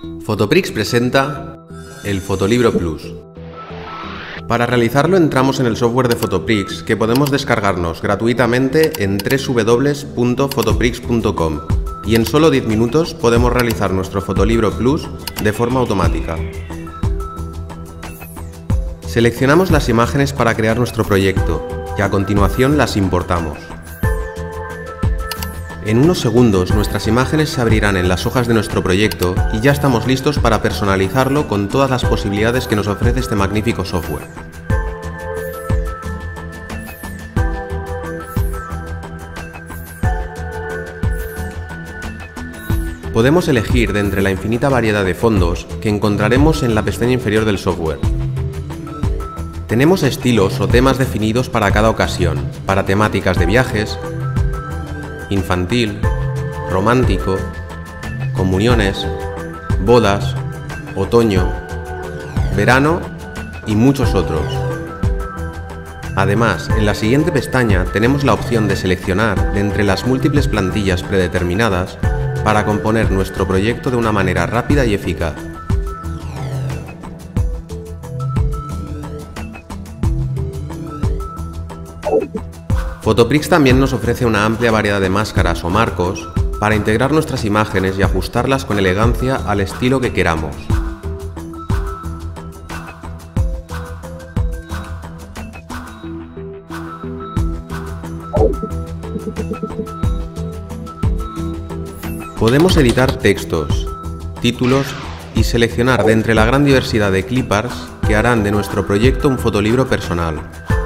Fotoprix presenta el Fotolibro Plus. Para realizarlo entramos en el software de Fotoprix, que podemos descargarnos gratuitamente en www.fotoprix.com, y en solo 10 minutos podemos realizar nuestro Fotolibro Plus de forma automática. Seleccionamos las imágenes para crear nuestro proyecto y a continuación las importamos. En unos segundos nuestras imágenes se abrirán en las hojas de nuestro proyecto y ya estamos listos para personalizarlo con todas las posibilidades que nos ofrece este magnífico software. Podemos elegir de entre la infinita variedad de fondos que encontraremos en la pestaña inferior del software. Tenemos estilos o temas definidos para cada ocasión, para temáticas de viajes, infantil, romántico, comuniones, bodas, otoño, verano y muchos otros. Además, en la siguiente pestaña tenemos la opción de seleccionar de entre las múltiples plantillas predeterminadas para componer nuestro proyecto de una manera rápida y eficaz. Fotoprix también nos ofrece una amplia variedad de máscaras o marcos para integrar nuestras imágenes y ajustarlas con elegancia al estilo que queramos. Podemos editar textos, títulos y seleccionar de entre la gran diversidad de clipart que harán de nuestro proyecto un fotolibro personal.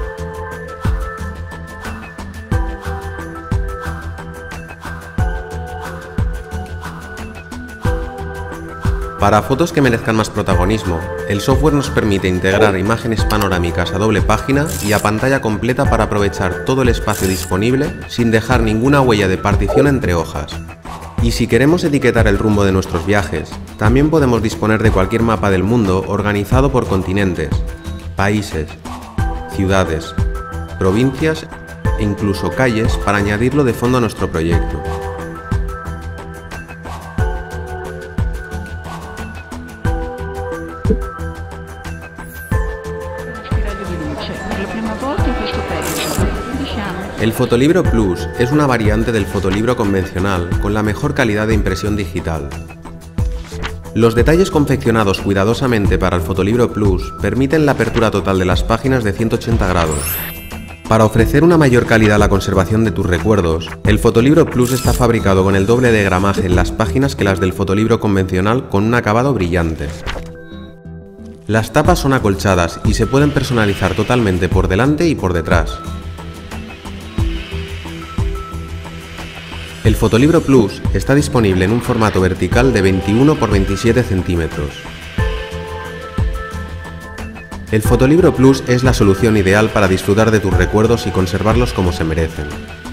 Para fotos que merezcan más protagonismo, el software nos permite integrar imágenes panorámicas a doble página y a pantalla completa para aprovechar todo el espacio disponible sin dejar ninguna huella de partición entre hojas. Y si queremos etiquetar el rumbo de nuestros viajes, también podemos disponer de cualquier mapa del mundo organizado por continentes, países, ciudades, provincias e incluso calles para añadirlo de fondo a nuestro proyecto. El Fotolibro Plus es una variante del fotolibro convencional con la mejor calidad de impresión digital. Los detalles confeccionados cuidadosamente para el Fotolibro Plus permiten la apertura total de las páginas de 180 grados. Para ofrecer una mayor calidad a la conservación de tus recuerdos, el Fotolibro Plus está fabricado con el doble de gramaje en las páginas que las del fotolibro convencional con un acabado brillante. Las tapas son acolchadas y se pueden personalizar totalmente por delante y por detrás. El Fotolibro Plus está disponible en un formato vertical de 21 x 27 centímetros. El Fotolibro Plus es la solución ideal para disfrutar de tus recuerdos y conservarlos como se merecen.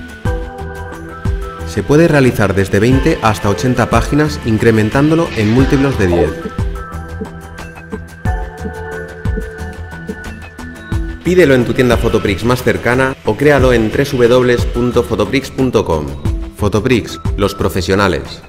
Se puede realizar desde 20 hasta 80 páginas, incrementándolo en múltiplos de 10. Pídelo en tu tienda Fotoprix más cercana o créalo en www.fotoprix.com. Fotoprix, los profesionales.